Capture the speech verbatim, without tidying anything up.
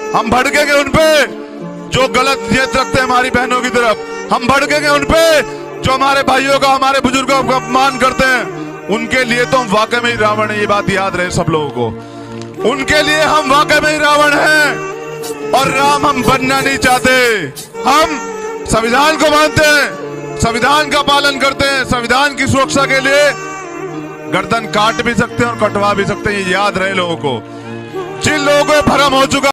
हम भड़केंगे उनपे जो गलत नियत रखते हैं हमारी बहनों की तरफ। हम भड़केंगे उनपे जो हमारे भाइयों का, हमारे बुजुर्गों का अपमान करते हैं। उनके लिए तो हम वाकई में ही रावण है, ये बात याद रहे सब लोगों को। उनके लिए हम वाकई में ही रावण हैं और राम हम बनना नहीं चाहते। हम संविधान को मानते हैं, संविधान का पालन करते हैं। संविधान की सुरक्षा के लिए गर्दन काट भी सकते हैं और कटवा भी सकते हैं, ये याद रहे लोगों को। जिन लोगों को भ्रम हो चुका